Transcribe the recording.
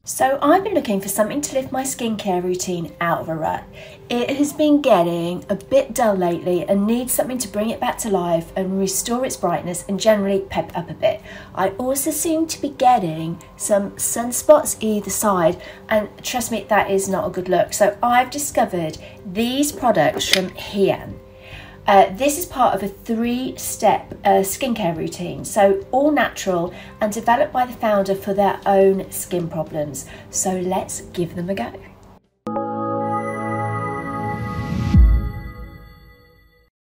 So I've been looking for something to lift my skincare routine out of a rut. It has been getting a bit dull lately and needs something to bring it back to life and restore its brightness and generally pep it up a bit. I also seem to be getting some sunspots either side, and trust me, that is not a good look. So I've discovered these products from Hian. This is part of a 3-step skincare routine, so all natural and developed by the founder for their own skin problems. So let's give them a go.